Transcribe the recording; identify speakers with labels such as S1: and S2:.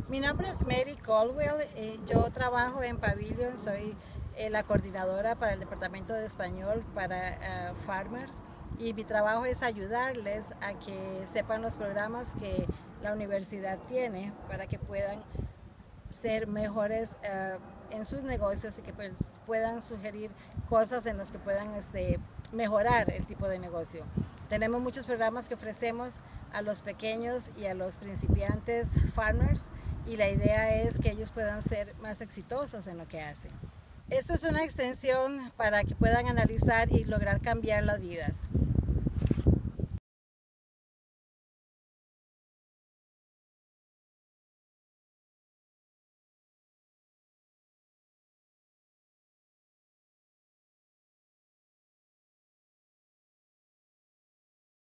S1: Mi nombre es Mary Colwell, yo trabajo en Pavilion, soy la coordinadora para el Departamento de Español para Farmers y mi trabajo es ayudarles a que sepan los programas que la universidad tiene para que puedan ser mejores en sus negocios y que pues, puedan sugerir cosas en las que puedan mejorar el tipo de negocio. Tenemos muchos programas que ofrecemos a los pequeños y a los principiantes farmers y la idea es que ellos puedan ser más exitosos en lo que hacen. Esto es una extensión para que puedan analizar y lograr cambiar las vidas.